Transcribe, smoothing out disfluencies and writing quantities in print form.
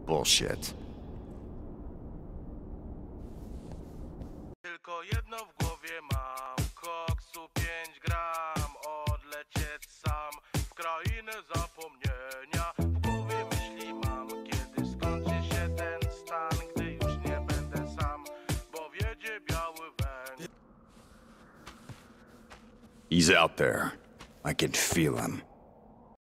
Bullshit. Tylko jedno w głowie mam, koksu 5 gram, odlecieć sam w krainę zapomnienia. W głowie myśli mam, kiedy skończy się ten stan, gdy już nie będę sam, bo wiedzie biały węgiel. He's out there. I can feel him.